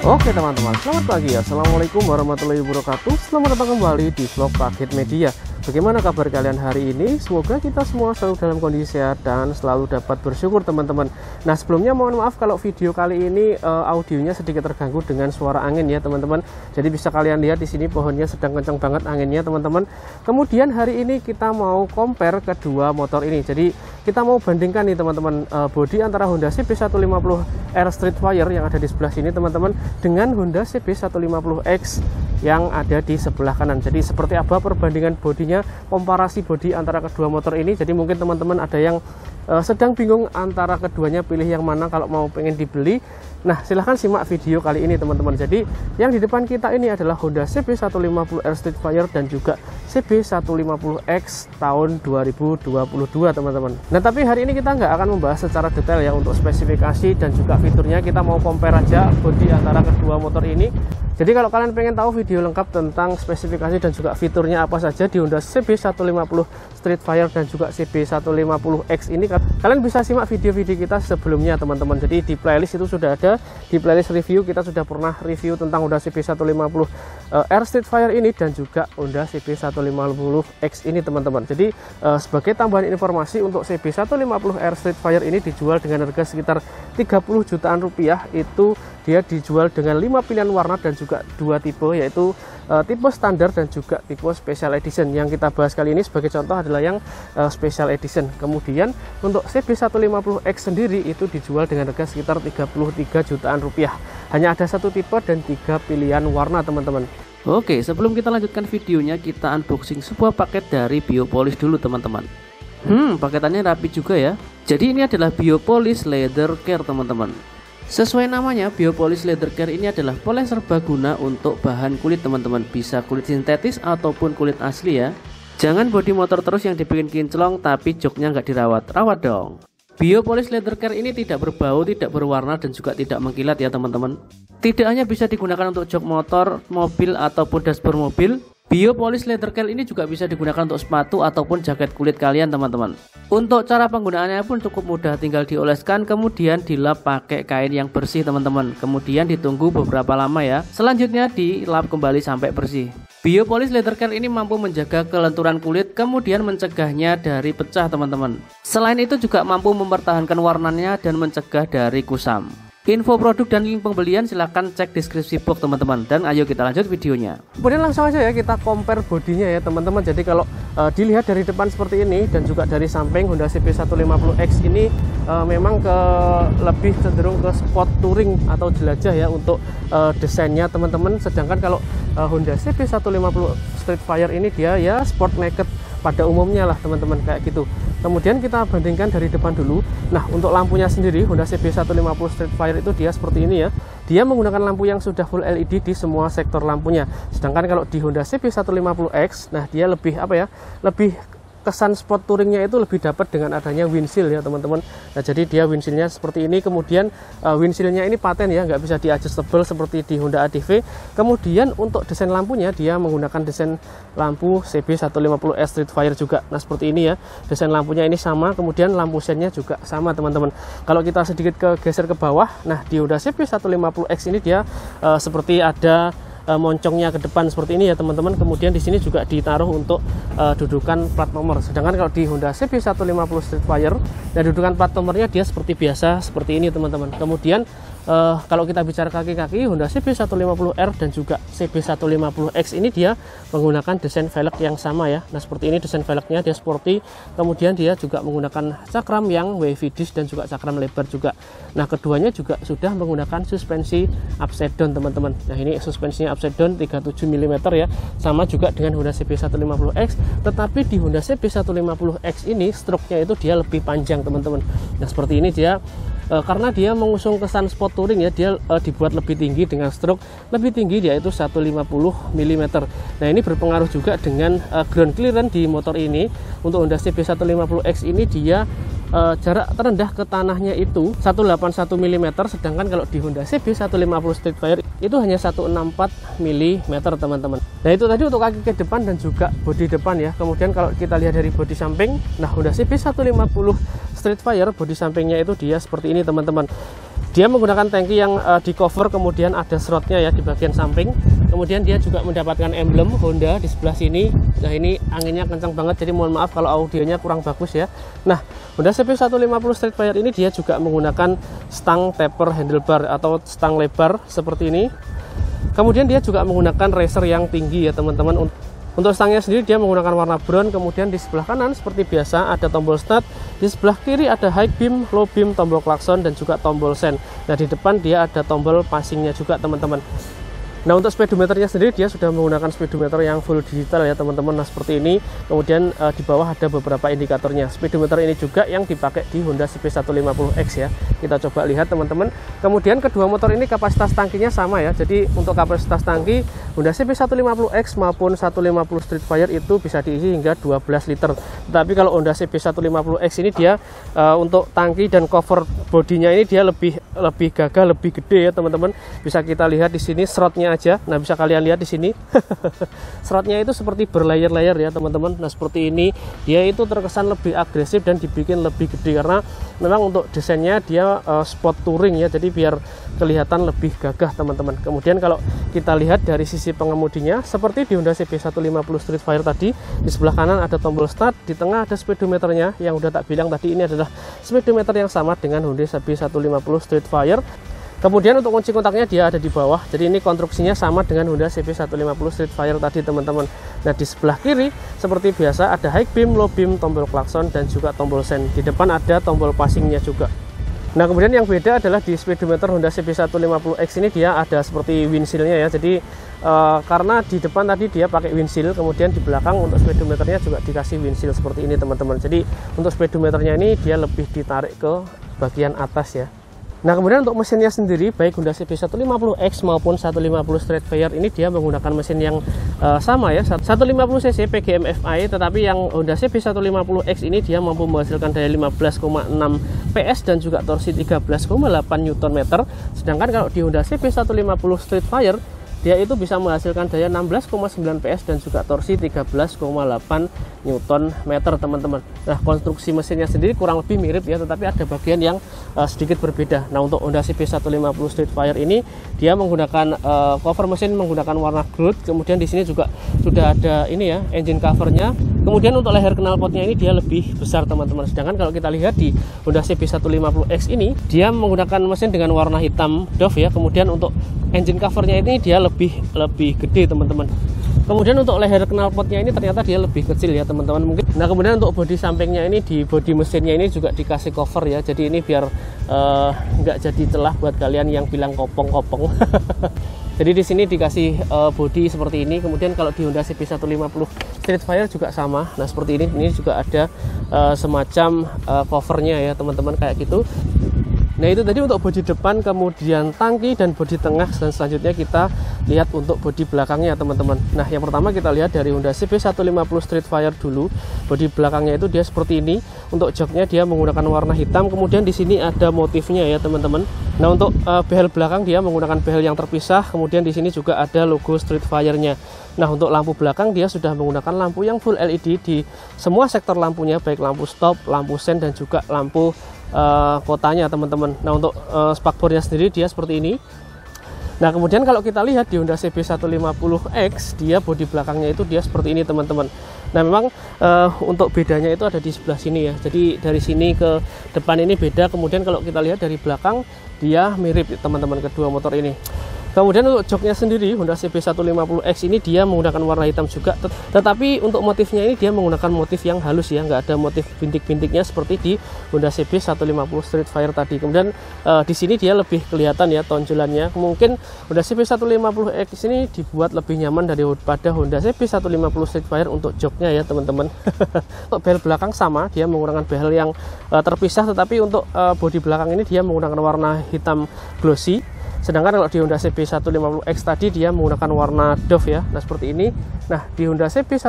Oke teman-teman, selamat pagi. Assalamualaikum warahmatullahi wabarakatuh. Selamat datang kembali di vlog Kaget Media. Bagaimana kabar kalian hari ini? Semoga kita semua selalu dalam kondisi sehat dan selalu dapat bersyukur teman-teman. Nah sebelumnya mohon maaf kalau video kali ini audionya sedikit terganggu dengan suara angin ya teman-teman. Jadi bisa kalian lihat di sini pohonnya sedang kencang banget anginnya teman-teman. Kemudian hari ini kita mau compare kedua motor ini. Jadi kita mau bandingkan nih teman-teman, bodi antara Honda CB150R Streetfire yang ada di sebelah sini teman-teman dengan Honda CB150X yang ada di sebelah kanan. Jadi seperti apa perbandingan bodinya, komparasi bodi antara kedua motor ini. Jadi mungkin teman-teman ada yang sedang bingung antara keduanya pilih yang mana kalau mau pengen dibeli. Nah silahkan simak video kali ini teman-teman. Jadi yang di depan kita ini adalah Honda CB150R Streetfire dan juga CB150X tahun 2022 teman-teman. Nah tapi hari ini kita nggak akan membahas secara detail ya untuk spesifikasi dan juga fiturnya. Kita mau compare aja bodi antara kedua motor ini. Jadi kalau kalian pengen tahu video lengkap tentang spesifikasi dan juga fiturnya apa saja di Honda CB150 Streetfire dan juga CB150X ini, kalian bisa simak video-video kita sebelumnya teman-teman. Jadi di playlist itu sudah ada, di playlist review kita sudah pernah review tentang Honda CB150R Streetfire ini dan juga Honda CB150X ini teman-teman. Jadi sebagai tambahan informasi untuk CB150R Streetfire ini dijual dengan harga sekitar 30 jutaan rupiah. Itu dia dijual dengan 5 pilihan warna dan juga 2 tipe, yaitu tipe standar dan juga tipe special edition. Yang kita bahas kali ini sebagai contoh adalah yang special edition. Kemudian untuk CB150X sendiri itu dijual dengan harga sekitar 33 jutaan rupiah. Hanya ada satu tipe dan 3 pilihan warna teman-teman. Oke, sebelum kita lanjutkan videonya, kita unboxing sebuah paket dari Biopolis dulu teman-teman. Paketannya rapi juga ya. Jadi ini adalah Biopolis Leather Care teman-teman. Sesuai namanya, Biopolis Leather Care ini adalah poles serbaguna untuk bahan kulit teman-teman. Bisa kulit sintetis ataupun kulit asli ya. Jangan bodi motor terus yang dibikin kinclong tapi joknya nggak dirawat. Rawat dong. Biopolis Leather Care ini tidak berbau, tidak berwarna dan juga tidak mengkilat ya teman-teman. Tidak hanya bisa digunakan untuk jok motor, mobil ataupun dashboard mobil, Biopolis Leather Care ini juga bisa digunakan untuk sepatu ataupun jaket kulit kalian teman-teman. Untuk cara penggunaannya pun cukup mudah, tinggal dioleskan kemudian dilap pakai kain yang bersih teman-teman. Kemudian ditunggu beberapa lama ya. Selanjutnya dilap kembali sampai bersih. Biopolis Leather Care ini mampu menjaga kelenturan kulit kemudian mencegahnya dari pecah teman-teman. Selain itu juga mampu mempertahankan warnanya dan mencegah dari kusam. Info produk dan link pembelian silahkan cek deskripsi box teman-teman. Dan ayo kita lanjut videonya. Kemudian langsung aja ya kita compare bodinya ya teman-teman. Jadi kalau dilihat dari depan seperti ini dan juga dari samping, Honda CB150X ini memang lebih cenderung ke sport touring atau jelajah ya untuk desainnya teman-teman. Sedangkan kalau Honda CB150 Streetfire ini dia ya sport naked pada umumnya lah teman-teman, kayak gitu. Kemudian kita bandingkan dari depan dulu. Nah untuk lampunya sendiri Honda CB150 Streetfire itu dia seperti ini ya. Dia menggunakan lampu yang sudah full LED di semua sektor lampunya. Sedangkan kalau di Honda CB150X, nah dia lebih apa ya, lebih kesan sport touringnya itu lebih dapat dengan adanya windshield ya teman-teman. Nah jadi dia windshieldnya seperti ini. Kemudian windshieldnya ini paten ya, nggak bisa di adjustable seperti di Honda ADV. Kemudian untuk desain lampunya dia menggunakan desain lampu CB150S Streetfire juga. Nah seperti ini ya, desain lampunya ini sama. Kemudian lampu sennya juga sama teman-teman. Kalau kita sedikit geser ke bawah, nah di Honda CB150X ini dia seperti ada moncongnya ke depan seperti ini ya teman-teman. Kemudian di sini juga ditaruh untuk dudukan plat nomor. Sedangkan kalau di Honda CB150 Streetfire, dan dudukan plat nomornya dia seperti biasa seperti ini teman-teman. Kemudian kalau kita bicara kaki-kaki, Honda CB150R dan juga CB150X ini dia menggunakan desain velg yang sama ya. Nah seperti ini desain velgnya, dia sporty. Kemudian dia juga menggunakan cakram yang wavy disc dan juga cakram lebar juga. Nah keduanya juga sudah menggunakan suspensi upside down teman-teman. Nah ini suspensinya upside down 37 mm ya, sama juga dengan Honda CB150X. Tetapi di Honda CB150X ini stroke-nya itu dia lebih panjang teman-teman. Nah seperti ini dia karena dia mengusung kesan sport touring ya, dia dibuat lebih tinggi dengan stroke lebih tinggi, yaitu 150 mm. Nah ini berpengaruh juga dengan ground clearance di motor ini. Untuk Honda CB150X ini dia jarak terendah ke tanahnya itu 181 mm, sedangkan kalau di Honda CB150 Streetfire itu hanya 164 mm teman-teman. Nah itu tadi untuk kaki ke depan dan juga bodi depan ya. Kemudian kalau kita lihat dari bodi samping, nah Honda CB150 Streetfire bodi sampingnya itu dia seperti ini teman-teman. Dia menggunakan tangki yang di cover, kemudian ada slotnya ya di bagian samping. Kemudian dia juga mendapatkan emblem Honda di sebelah sini. Nah ini anginnya kencang banget, jadi mohon maaf kalau audionya kurang bagus ya. Nah Honda CB150 Streetfire ini dia juga menggunakan stang taper handlebar atau stang lebar seperti ini. Kemudian dia juga menggunakan racer yang tinggi ya teman-teman. Untuk stangnya sendiri dia menggunakan warna brown. Kemudian di sebelah kanan seperti biasa ada tombol start, di sebelah kiri ada high beam, low beam, tombol klakson dan juga tombol sen. Nah di depan dia ada tombol passingnya juga teman-teman. Nah untuk speedometernya sendiri dia sudah menggunakan speedometer yang full digital ya teman-teman. Nah seperti ini. Kemudian di bawah ada beberapa indikatornya. Speedometer ini juga yang dipakai di Honda CB150X ya. Kita coba lihat teman-teman. Kemudian kedua motor ini kapasitas tangkinya sama ya. Jadi untuk kapasitas tangki Honda CB150X maupun 150 Streetfire itu bisa diisi hingga 12 liter. Tetapi kalau Honda CB150X ini dia untuk tangki dan cover bodinya ini dia lebih gagah, lebih gede ya teman-teman. Bisa kita lihat di sini slotnya aja. Nah bisa kalian lihat di sini slotnya itu seperti berlayer-layer ya teman-teman. Nah seperti ini dia itu terkesan lebih agresif dan dibikin lebih gede karena memang untuk desainnya dia sport touring ya, jadi biar kelihatan lebih gagah teman-teman. Kemudian kalau kita lihat dari sisi pengemudinya seperti di Honda CB150 Streetfire tadi, di sebelah kanan ada tombol start, di tengah ada speedometernya yang udah tak bilang tadi. Ini adalah speedometer yang sama dengan Honda CB150 Streetfire. Kemudian untuk kunci kontaknya dia ada di bawah, jadi ini konstruksinya sama dengan Honda CB150 Streetfire tadi teman-teman. Nah di sebelah kiri seperti biasa ada high beam, low beam, tombol klakson dan juga tombol sen. Di depan ada tombol passingnya juga. Nah kemudian yang beda adalah di speedometer Honda CB150X ini dia ada seperti windshieldnya ya. Jadi karena di depan tadi dia pakai windshield, kemudian di belakang untuk speedometernya juga dikasih windshield seperti ini teman-teman. Jadi untuk speedometernya ini dia lebih ditarik ke bagian atas ya. Nah kemudian untuk mesinnya sendiri baik Honda CB150X maupun 150 Streetfire ini dia menggunakan mesin yang sama ya, 150cc PGM FI, tetapi yang Honda CB150X ini dia mampu menghasilkan daya 15,6 PS dan juga torsi 13,8 Nm. Sedangkan kalau di Honda CB150 Streetfire dia itu bisa menghasilkan daya 16,9 PS dan juga torsi 13,8 Nm teman-teman. Nah konstruksi mesinnya sendiri kurang lebih mirip ya, tetapi ada bagian yang sedikit berbeda. Nah untuk Honda CB150 Streetfire ini dia menggunakan cover mesin menggunakan warna gold. Kemudian di sini juga sudah ada ini ya engine covernya. Kemudian untuk leher knalpotnya ini dia lebih besar teman-teman. Sedangkan kalau kita lihat di Honda CB150X ini dia menggunakan mesin dengan warna hitam Dove ya. Kemudian untuk engine covernya ini dia lebih gede teman-teman. Kemudian untuk leher knalpotnya ini ternyata dia lebih kecil ya teman-teman mungkin. Nah kemudian untuk bodi sampingnya ini di bodi mesinnya ini juga dikasih cover ya. Jadi ini biar nggak jadi celah buat kalian yang bilang kopong-kopong. Jadi di sini dikasih bodi seperti ini. Kemudian kalau di Honda CB150 Streetfire juga sama. Nah seperti ini juga ada semacam covernya ya teman-teman kayak gitu. Nah itu tadi untuk bodi depan, kemudian tangki dan bodi tengah, dan selanjutnya kita lihat untuk bodi belakangnya teman-teman. Nah yang pertama kita lihat dari Honda CB150 Streetfire dulu. Bodi belakangnya itu dia seperti ini. Untuk joknya dia menggunakan warna hitam, kemudian di sini ada motifnya ya teman-teman. Nah untuk behel belakang dia menggunakan behel yang terpisah, kemudian di sini juga ada logo Streetfire-nya. Nah untuk lampu belakang dia sudah menggunakan lampu yang full LED di semua sektor lampunya, baik lampu stop, lampu sen dan juga lampu kotanya teman-teman. Nah untuk spakbornya sendiri dia seperti ini. Nah kemudian kalau kita lihat di Honda CB150X dia bodi belakangnya itu dia seperti ini teman-teman. Nah memang untuk bedanya itu ada di sebelah sini ya. Jadi dari sini ke depan ini beda. Kemudian kalau kita lihat dari belakang dia mirip teman-teman kedua motor ini. Kemudian untuk joknya sendiri Honda CB150X ini dia menggunakan warna hitam juga, tetapi untuk motifnya ini dia menggunakan motif yang halus ya, nggak ada motif bintik-bintiknya seperti di Honda CB150 Streetfire tadi. Kemudian di sini dia lebih kelihatan ya tonjolannya. Mungkin Honda CB150X ini dibuat lebih nyaman daripada Honda CB150 Streetfire untuk joknya ya teman-teman. Untuk behel belakang sama, dia menggunakan behel yang terpisah, tetapi untuk bodi belakang ini dia menggunakan warna hitam glossy. Sedangkan kalau di Honda CB150X tadi dia menggunakan warna Dove ya. Nah seperti ini. Nah di Honda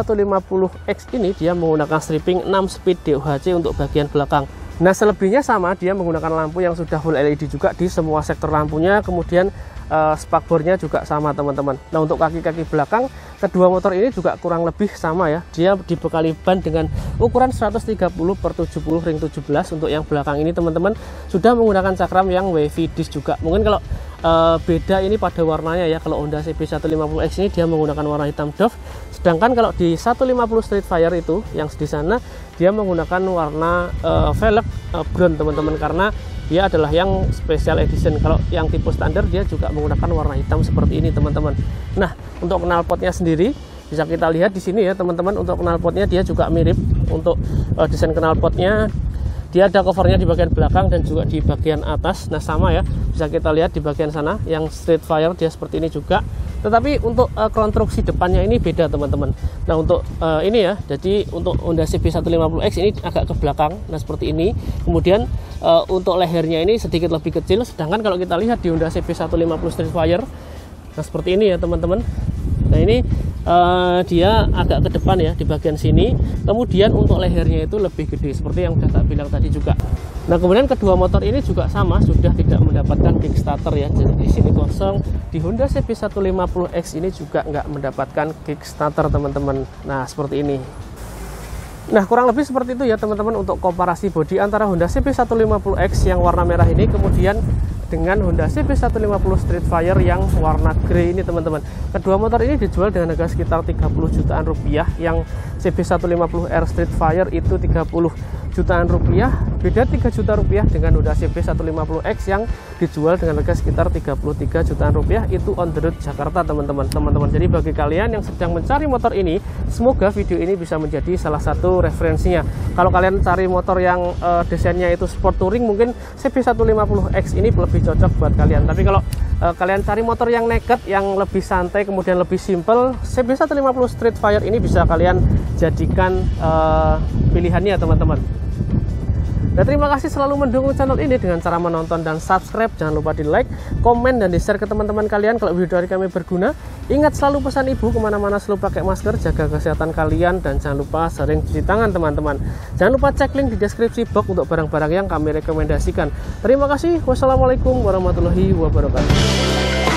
CB150X ini dia menggunakan stripping 6 speed DOHC untuk bagian belakang. Nah selebihnya sama, dia menggunakan lampu yang sudah full LED juga di semua sektor lampunya. Kemudian spakbornya juga sama teman-teman. Nah untuk kaki-kaki belakang kedua motor ini juga kurang lebih sama ya, dia dibekali ban dengan ukuran 130/70 ring 17. Untuk yang belakang ini teman-teman sudah menggunakan cakram yang wavy disc juga. Mungkin kalau beda ini pada warnanya ya, kalau Honda CB 150X ini dia menggunakan warna hitam doff, sedangkan kalau di 150 Streetfire itu yang di sana dia menggunakan warna velg brown teman-teman, karena dia adalah yang special edition. Kalau yang tipe standar dia juga menggunakan warna hitam seperti ini teman-teman. Nah untuk knalpotnya sendiri bisa kita lihat di sini ya teman-teman. Untuk knalpotnya dia juga mirip. Untuk desain knalpotnya dia ada covernya di bagian belakang dan juga di bagian atas. Nah sama ya, bisa kita lihat di bagian sana yang Streetfire dia seperti ini juga. Tetapi untuk konstruksi depannya ini beda teman-teman. Nah untuk ini ya, jadi untuk Honda CB 150X ini agak ke belakang, nah seperti ini. Kemudian untuk lehernya ini sedikit lebih kecil, sedangkan kalau kita lihat di Honda CB 150 Streetfire, nah seperti ini ya teman-teman. Nah ini dia agak ke depan ya di bagian sini. Kemudian untuk lehernya itu lebih gede seperti yang sudah tak bilang tadi juga. Nah kemudian kedua motor ini juga sama, sudah tidak mendapatkan kickstarter ya. Jadi di sini kosong. Di Honda CB 150X ini juga nggak mendapatkan kickstarter teman-teman. Nah seperti ini. Nah kurang lebih seperti itu ya teman-teman untuk komparasi bodi antara Honda CB 150X yang warna merah ini kemudian dengan Honda CB 150 Streetfire yang warna grey ini teman-teman. Kedua motor ini dijual dengan harga sekitar 30 jutaan rupiah. Yang CB 150R Streetfire itu 30 jutaan rupiah, beda 3 juta rupiah dengan Honda CB 150X yang dijual dengan harga sekitar 33 jutaan rupiah. Itu on the road Jakarta teman-teman. Jadi bagi kalian yang sedang mencari motor ini, semoga video ini bisa menjadi salah satu referensinya. Kalau kalian cari motor yang desainnya itu sport touring, mungkin CB 150X ini lebih cocok buat kalian. Tapi kalau kalian cari motor yang naked, yang lebih santai, kemudian lebih simple, CB 150 Streetfire ini bisa kalian jadikan pilihannya teman-teman. Nah terima kasih selalu mendukung channel ini dengan cara menonton dan subscribe. Jangan lupa di like, komen, dan di share ke teman-teman kalian kalau video dari kami berguna. Ingat selalu pesan ibu, kemana-mana selalu pakai masker, jaga kesehatan kalian, dan jangan lupa sering cuci tangan teman-teman. Jangan lupa cek link di deskripsi box untuk barang-barang yang kami rekomendasikan. Terima kasih. Wassalamualaikum warahmatullahi wabarakatuh.